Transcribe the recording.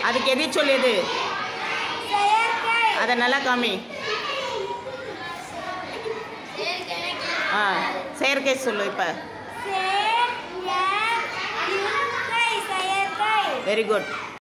அதுக்கு எதி சொல்லியது அதை நல்லா காமி. செயற்கை சொல்லு இப்போ. Very good.